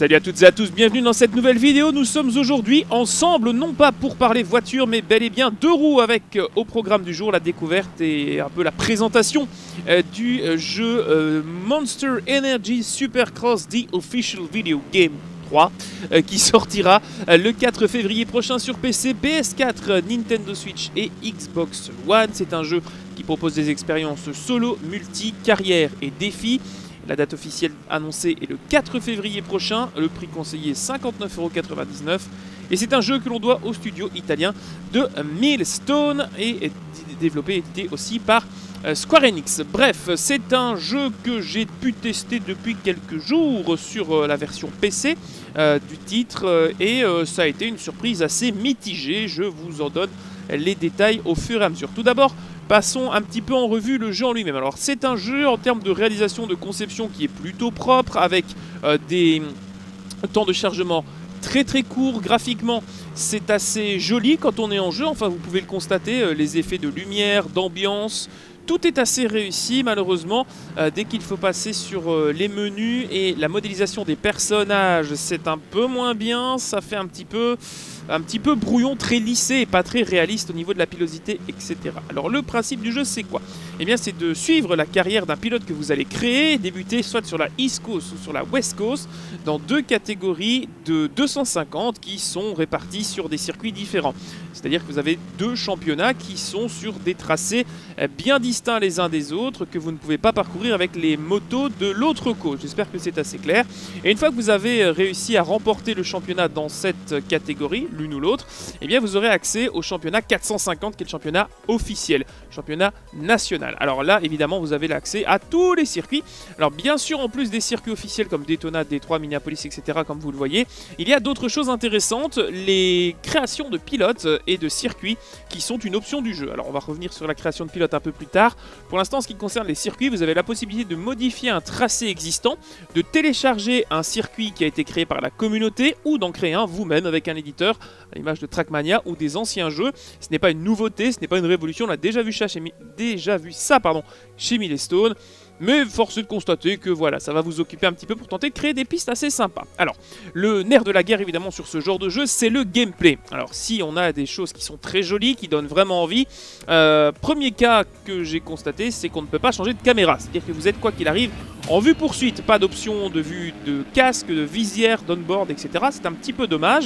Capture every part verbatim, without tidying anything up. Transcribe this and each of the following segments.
Salut à toutes et à tous, bienvenue dans cette nouvelle vidéo. Nous sommes aujourd'hui ensemble, non pas pour parler voiture, mais bel et bien deux roues avec euh, au programme du jour la découverte et un peu la présentation euh, du euh, jeu euh, Monster Energy Supercross The Official Video Game trois euh, qui sortira euh, le quatre février prochain sur P C, P S quatre, euh, Nintendo Switch et Xbox One. C'est un jeu qui propose des expériences solo, multi, carrière et défis. La date officielle annoncée est le quatre février prochain, le prix conseillé cinquante-neuf euros quatre-vingt-dix-neuf. Et c'est un jeu que l'on doit au studio italien de Milestone et est développé et édité aussi par Square Enix. Bref, c'est un jeu que j'ai pu tester depuis quelques jours sur la version P C euh, du titre euh, et euh, ça a été une surprise assez mitigée. Je vous en donne les détails au fur et à mesure. Tout d'abord, passons un petit peu en revue le jeu en lui-même. Alors c'est un jeu en termes de réalisation, de conception qui est plutôt propre, avec euh, des temps de chargement très très courts. Graphiquement, c'est assez joli quand on est en jeu, enfin vous pouvez le constater, euh, les effets de lumière, d'ambiance, tout est assez réussi. Malheureusement, euh, dès qu'il faut passer sur euh, les menus et la modélisation des personnages, c'est un peu moins bien, ça fait un petit peu... un petit peu brouillon, très lissé et pas très réaliste au niveau de la pilosité, et cetera. Alors le principe du jeu, c'est quoi? Eh bien c'est de suivre la carrière d'un pilote que vous allez créer, débuter soit sur la East Coast ou sur la West Coast, dans deux catégories de deux cent cinquante qui sont réparties sur des circuits différents. C'est-à-dire que vous avez deux championnats qui sont sur des tracés bien distincts les uns des autres, que vous ne pouvez pas parcourir avec les motos de l'autre côte. J'espère que c'est assez clair. Et une fois que vous avez réussi à remporter le championnat dans cette catégorie, l'une ou l'autre, eh bien vous aurez accès au championnat quatre cent cinquante qui est le championnat officiel, championnat national. Alors là, évidemment, vous avez l'accès à tous les circuits. Alors bien sûr, en plus des circuits officiels comme Daytona, Détroit, Minneapolis, et cetera, comme vous le voyez, il y a d'autres choses intéressantes, les créations de pilotes et de circuits qui sont une option du jeu. Alors on va revenir sur la création de pilotes un peu plus tard. Pour l'instant, en ce qui concerne les circuits, vous avez la possibilité de modifier un tracé existant, de télécharger un circuit qui a été créé par la communauté ou d'en créer un vous-même avec un éditeur, à l'image de Trackmania ou des anciens jeux. Ce n'est pas une nouveauté, ce n'est pas une révolution, on a déjà vu ça chez, Mi déjà vu ça, pardon, chez Milestone. Mais force est de constater que voilà, ça va vous occuper un petit peu pour tenter de créer des pistes assez sympas. Alors, le nerf de la guerre évidemment sur ce genre de jeu, c'est le gameplay. Alors si on a des choses qui sont très jolies, qui donnent vraiment envie, euh, premier cas que j'ai constaté, c'est qu'on ne peut pas changer de caméra. C'est-à-dire que vous êtes quoi qu'il arrive en vue poursuite, pas d'option de vue de casque, de visière, d'onboard, et cetera. C'est un petit peu dommage.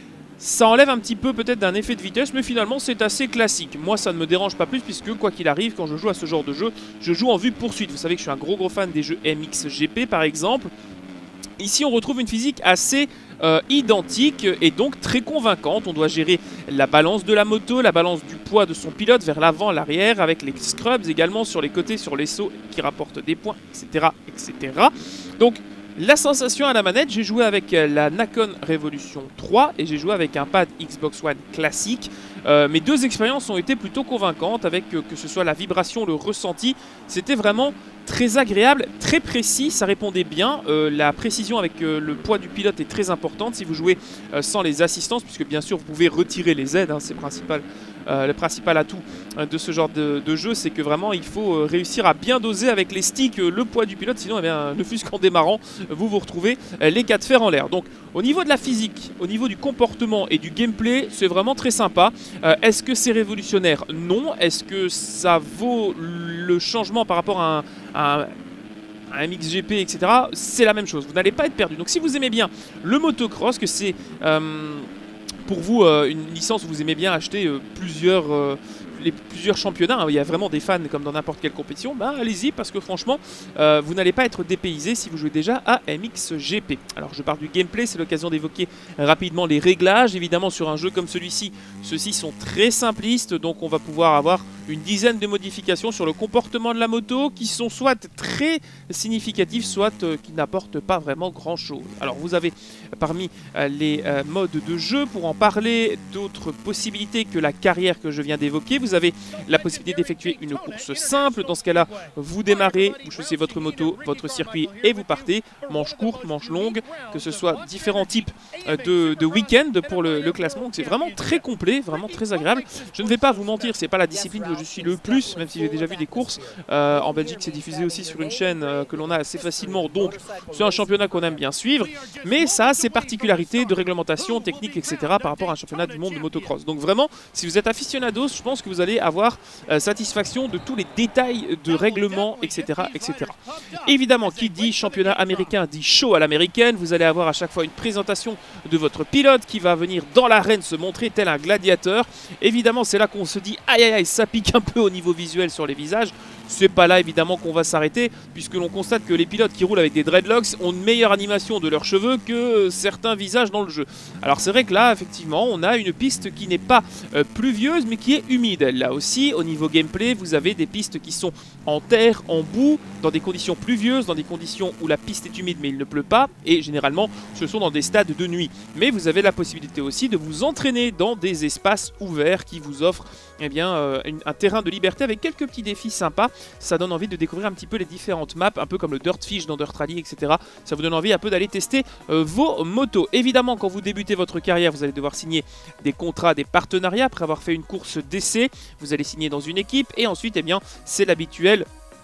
Ça enlève un petit peu peut-être d'un effet de vitesse, mais finalement c'est assez classique. Moi ça ne me dérange pas plus puisque quoi qu'il arrive, quand je joue à ce genre de jeu, je joue en vue poursuite. Vous savez que je suis un gros gros fan des jeux M X G P par exemple. Ici on retrouve une physique assez euh, identique et donc très convaincante. On doit gérer la balance de la moto, la balance du poids de son pilote vers l'avant, l'arrière, avec les scrubs également sur les côtés, sur les sauts qui rapportent des points, et cetera, et cetera. Donc la sensation à la manette, j'ai joué avec la Nacon Revolution trois et j'ai joué avec un pad Xbox One classique. Euh, mes deux expériences ont été plutôt convaincantes avec euh, que ce soit la vibration, le ressenti. C'était vraiment très agréable, très précis, ça répondait bien. Euh, la précision avec euh, le poids du pilote est très importante si vous jouez euh, sans les assistances, puisque bien sûr vous pouvez retirer les aides, hein, c'est principal. Euh, le principal atout euh, de ce genre de, de jeu, c'est que vraiment il faut euh, réussir à bien doser avec les sticks euh, le poids du pilote, sinon eh bien, ne fût-ce qu'en démarrant, vous vous retrouvez euh, les quatre fers en l'air. Donc au niveau de la physique, au niveau du comportement et du gameplay, c'est vraiment très sympa. Euh, Est-ce que c'est révolutionnaire? Non. Est-ce que ça vaut le changement par rapport à un, à un un M X G P, et cetera. C'est la même chose, vous n'allez pas être perdu. Donc si vous aimez bien le motocross, que c'est euh, pour vous euh, une licence où vous aimez bien acheter euh, plusieurs, euh, les, plusieurs championnats, hein, il y a vraiment des fans comme dans n'importe quelle compétition, bah allez-y parce que franchement euh, vous n'allez pas être dépaysé si vous jouez déjà à M X G P. Alors je parle du gameplay, c'est l'occasion d'évoquer rapidement les réglages. Évidemment sur un jeu comme celui-ci, ceux-ci sont très simplistes, donc on va pouvoir avoir une dizaine de modifications sur le comportement de la moto qui sont soit très significatives, soit euh, qui n'apportent pas vraiment grand-chose. Alors vous avez euh, parmi euh, les euh, modes de jeu, pour en parler, d'autres possibilités que la carrière que je viens d'évoquer. Vous Vous avez la possibilité d'effectuer une course simple. Dans ce cas-là, vous démarrez, vous choisissez votre moto, votre circuit et vous partez. Manche courte, manche longue, que ce soit différents types de, de week-end pour le, le classement. Donc c'est vraiment très complet, vraiment très agréable. Je ne vais pas vous mentir, c'est pas la discipline que je suis le plus, même si j'ai déjà vu des courses. Euh, en Belgique, c'est diffusé aussi sur une chaîne euh, que l'on a assez facilement. Donc c'est un championnat qu'on aime bien suivre. Mais ça a ses particularités de réglementation, technique, et cetera par rapport à un championnat du monde de motocross. Donc vraiment, si vous êtes aficionados, je pense que vous allez avoir euh, satisfaction de tous les détails de règlement, et cetera, et cetera. Évidemment, qui dit championnat américain dit show à l'américaine. Vous allez avoir à chaque fois une présentation de votre pilote qui va venir dans l'arène se montrer tel un gladiateur. Évidemment, c'est là qu'on se dit aïe aïe aïe, ça pique un peu au niveau visuel sur les visages. C'est pas là évidemment qu'on va s'arrêter, puisque l'on constate que les pilotes qui roulent avec des dreadlocks ont une meilleure animation de leurs cheveux que certains visages dans le jeu. Alors c'est vrai que là effectivement on a une piste qui n'est pas euh, pluvieuse mais qui est humide. Là aussi au niveau gameplay vous avez des pistes qui sont en terre, en boue, dans des conditions pluvieuses, dans des conditions où la piste est humide mais il ne pleut pas, et généralement ce sont dans des stades de nuit. Mais vous avez la possibilité aussi de vous entraîner dans des espaces ouverts qui vous offrent eh bien, euh, une, un terrain de liberté avec quelques petits défis sympas. Ça donne envie de découvrir un petit peu les différentes maps, un peu comme le Dirtfish dans Dirt Rally, et cetera. Ça vous donne envie un peu d'aller tester euh, vos motos. Évidemment, quand vous débutez votre carrière, vous allez devoir signer des contrats, des partenariats. Après avoir fait une course d'essai, vous allez signer dans une équipe. Et ensuite, eh bien, c'est l'habituel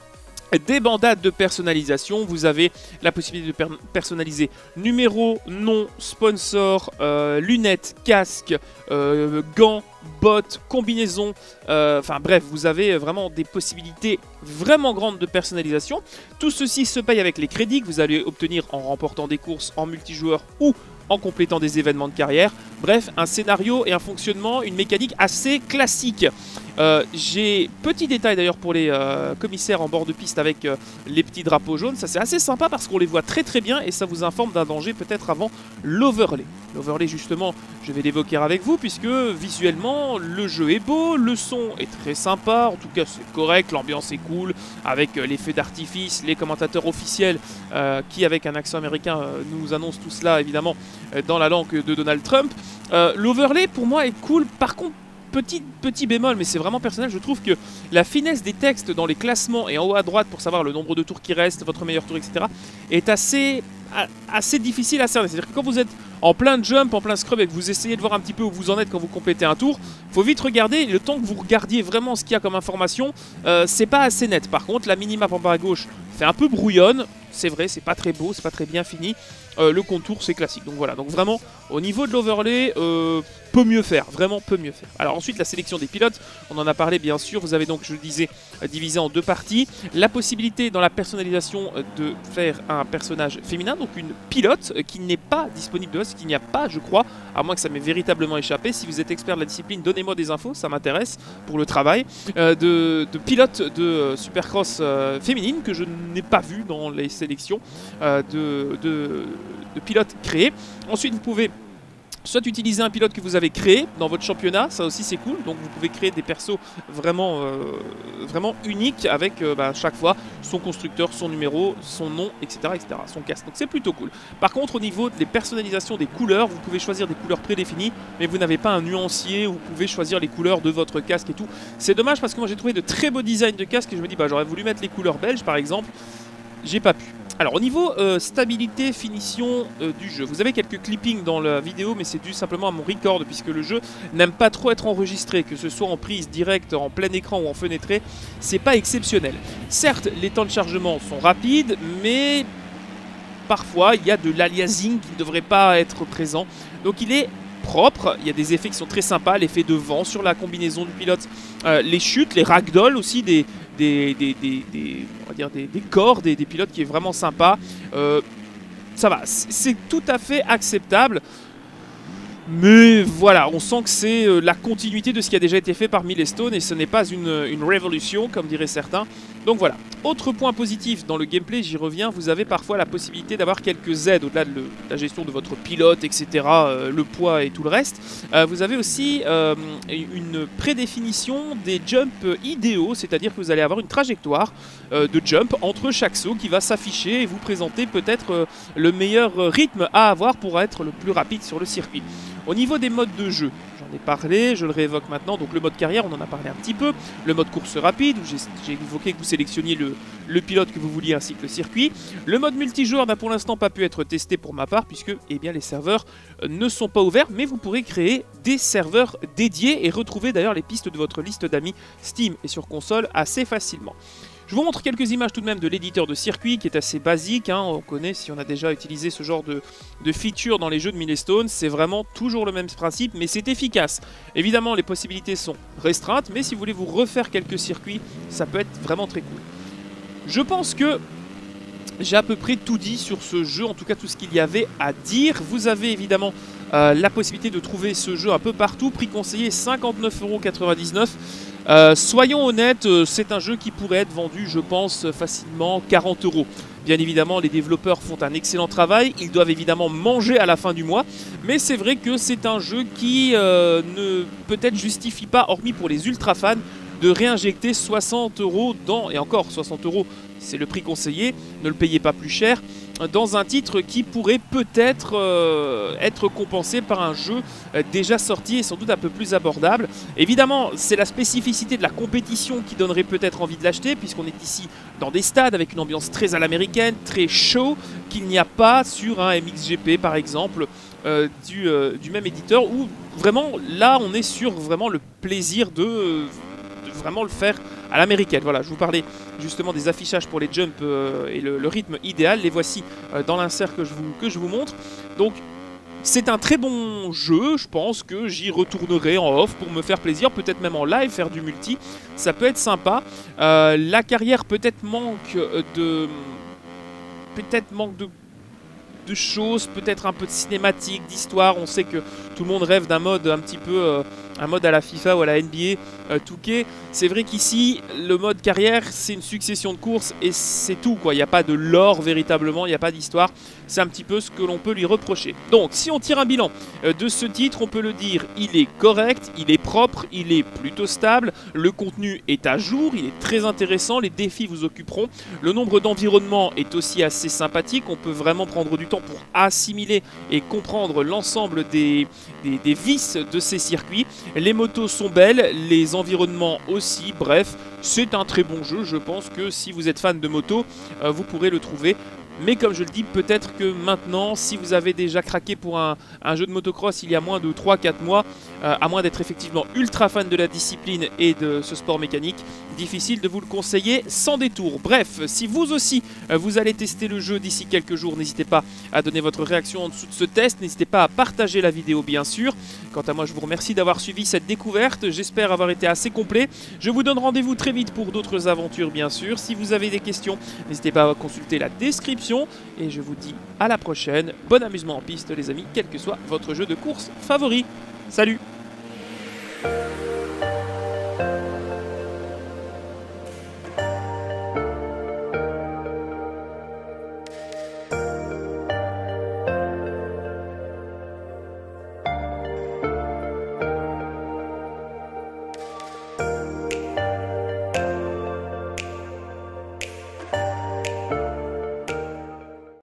des bandades de personnalisation. Vous avez la possibilité de per personnaliser numéro, nom, sponsor, euh, lunettes, casque, euh, gants, bottes, combinaisons, euh, enfin bref, vous avez vraiment des possibilités vraiment grandes de personnalisation. Tout ceci se paye avec les crédits que vous allez obtenir en remportant des courses en multijoueur ou en complétant des événements de carrière. Bref, un scénario et un fonctionnement, une mécanique assez classique. Euh, J'ai petit détail d'ailleurs pour les euh, commissaires en bord de piste avec euh, les petits drapeaux jaunes. Ça c'est assez sympa parce qu'on les voit très très bien et ça vous informe d'un danger peut-être avant l'overlay. L'overlay justement, je vais l'évoquer avec vous puisque visuellement le jeu est beau, le son est très sympa, en tout cas c'est correct, l'ambiance est cool avec euh, les feux d'artifice, les commentateurs officiels euh, qui avec un accent américain euh, nous annoncent tout cela évidemment euh, dans la langue de Donald Trump. Euh, L'overlay pour moi est cool, par contre Petit, petit bémol, mais c'est vraiment personnel, je trouve que la finesse des textes dans les classements et en haut à droite pour savoir le nombre de tours qui restent, votre meilleur tour, et cetera est assez, assez difficile à cerner. C'est-à-dire que quand vous êtes en plein jump, en plein scrub et que vous essayez de voir un petit peu où vous en êtes quand vous complétez un tour, faut vite regarder, le temps que vous regardiez vraiment ce qu'il y a comme information, euh, c'est pas assez net. Par contre, la minimap en bas à gauche fait un peu brouillonne, c'est vrai, c'est pas très beau, c'est pas très bien fini. Euh, le contour c'est classique, donc voilà, donc vraiment au niveau de l'overlay euh, peut mieux faire, vraiment peut mieux faire. Alors ensuite la sélection des pilotes, on en a parlé bien sûr, vous avez donc je le disais euh, divisé en deux parties, la possibilité dans la personnalisation euh, de faire un personnage féminin, donc une pilote euh, qui n'est pas disponible de base, qu'il n'y a pas je crois, à moins que ça m'ait véritablement échappé. Si vous êtes expert de la discipline, donnez-moi des infos, ça m'intéresse pour le travail, euh, de, de pilote de euh, supercross euh, féminine que je n'ai pas vu dans les sélections euh, de, de de pilotes créés. Ensuite vous pouvez soit utiliser un pilote que vous avez créé dans votre championnat, ça aussi c'est cool, donc vous pouvez créer des persos vraiment, euh, vraiment uniques avec euh, bah, chaque fois son constructeur, son numéro, son nom, et cetera, et cetera, son casque, donc c'est plutôt cool. Par contre au niveau des personnalisations des couleurs, vous pouvez choisir des couleurs prédéfinies, mais vous n'avez pas un nuancier où vous pouvez choisir les couleurs de votre casque et tout. C'est dommage parce que moi j'ai trouvé de très beaux designs de casque et je me dis bah j'aurais voulu mettre les couleurs belges par exemple, j'ai pas pu. Alors au niveau euh, stabilité, finition euh, du jeu, vous avez quelques clippings dans la vidéo mais c'est dû simplement à mon record puisque le jeu n'aime pas trop être enregistré, que ce soit en prise directe, en plein écran ou en fenêtré, c'est pas exceptionnel. Certes les temps de chargement sont rapides mais parfois il y a de l'aliasing qui ne devrait pas être présent, donc il est propre, il y a des effets qui sont très sympas, l'effet de vent sur la combinaison du pilote, euh, les chutes, les ragdolls aussi, des, des, des, des, des, on va dire des, des corps, des, des pilotes qui est vraiment sympa. Euh, ça va, c'est tout à fait acceptable. Mais voilà, on sent que c'est euh, la continuité de ce qui a déjà été fait par Milestone et ce n'est pas une, une révolution comme diraient certains. Donc voilà. Autre point positif dans le gameplay, j'y reviens, vous avez parfois la possibilité d'avoir quelques aides au-delà de le, la gestion de votre pilote, et cetera, euh, le poids et tout le reste. Euh, vous avez aussi euh, une prédéfinition des jumps idéaux, c'est-à-dire que vous allez avoir une trajectoire euh, de jump entre chaque saut qui va s'afficher et vous présenter peut-être euh, le meilleur rythme à avoir pour être le plus rapide sur le circuit. Au niveau des modes de jeu, j'en ai parlé, je le réévoque maintenant. Donc le mode carrière, on en a parlé un petit peu. Le mode course rapide, où j'ai évoqué que vous sélectionniez le, le pilote que vous vouliez ainsi que le circuit. Le mode multijoueur n'a pour l'instant pas pu être testé pour ma part, puisque eh bien, les serveurs ne sont pas ouverts, mais vous pourrez créer des serveurs dédiés et retrouver d'ailleurs les pistes de votre liste d'amis Steam et sur console assez facilement. Je vous montre quelques images tout de même de l'éditeur de circuit qui est assez basique, hein. On connaît si on a déjà utilisé ce genre de, de feature dans les jeux de Milestone, c'est vraiment toujours le même principe mais c'est efficace. Évidemment les possibilités sont restreintes mais si vous voulez vous refaire quelques circuits, ça peut être vraiment très cool. Je pense que j'ai à peu près tout dit sur ce jeu, en tout cas tout ce qu'il y avait à dire. Vous avez évidemment euh, la possibilité de trouver ce jeu un peu partout, prix conseillé cinquante-neuf euros quatre-vingt-dix-neuf. Euh, soyons honnêtes, euh, c'est un jeu qui pourrait être vendu, je pense, facilement quarante euros. Bien évidemment, les développeurs font un excellent travail, ils doivent évidemment manger à la fin du mois, mais c'est vrai que c'est un jeu qui euh, ne peut-être justifie pas, hormis pour les ultra fans, de réinjecter soixante euros dans, et encore soixante euros, c'est le prix conseillé, ne le payez pas plus cher, dans un titre qui pourrait peut-être euh, être compensé par un jeu euh, déjà sorti et sans doute un peu plus abordable. Évidemment, c'est la spécificité de la compétition qui donnerait peut-être envie de l'acheter, puisqu'on est ici dans des stades avec une ambiance très à l'américaine, très show, qu'il n'y a pas sur un M X G P par exemple, euh, du, euh, du même éditeur, où vraiment, là, on est sur vraiment le plaisir de... de vraiment le faire à l'américaine. Voilà, je vous parlais justement des affichages pour les jumps euh, et le, le rythme idéal. Les voici euh, dans l'insert que je vous, que je vous montre. Donc, c'est un très bon jeu. Je pense que j'y retournerai en off pour me faire plaisir, peut-être même en live, faire du multi. Ça peut être sympa. Euh, la carrière peut-être manque de... Peut-être manque de... de choses, peut-être un peu de cinématique, d'histoire. On sait que tout le monde rêve d'un mode un petit peu, euh, un mode à la FIFA ou à la N B A euh, deux K. C'est vrai qu'ici, le mode carrière, c'est une succession de courses et c'est tout, quoi. Il n'y a pas de lore véritablement, il n'y a pas d'histoire. C'est un petit peu ce que l'on peut lui reprocher. Donc, si on tire un bilan euh, de ce titre, on peut le dire, il est correct, il est propre, il est plutôt stable, le contenu est à jour, il est très intéressant, les défis vous occuperont. Le nombre d'environnements est aussi assez sympathique, on peut vraiment prendre du temps pour assimiler et comprendre l'ensemble des, des, des vices de ces circuits. Les motos sont belles, les environnements aussi, bref, c'est un très bon jeu. Je pense que si vous êtes fan de moto, euh, vous pourrez le trouver. Mais comme je le dis, peut-être que maintenant, si vous avez déjà craqué pour un, un jeu de motocross il y a moins de trois quatre mois, euh, à moins d'être effectivement ultra fan de la discipline et de ce sport mécanique, difficile de vous le conseiller sans détour. Bref, si vous aussi, euh, vous allez tester le jeu d'ici quelques jours, n'hésitez pas à donner votre réaction en dessous de ce test, n'hésitez pas à partager la vidéo bien sûr. Quant à moi, je vous remercie d'avoir suivi cette découverte, j'espère avoir été assez complet. Je vous donne rendez-vous très vite pour d'autres aventures bien sûr. Si vous avez des questions, n'hésitez pas à consulter la description. Et je vous dis à la prochaine. Bon amusement en piste les amis, quel que soit votre jeu de course favori. Salut!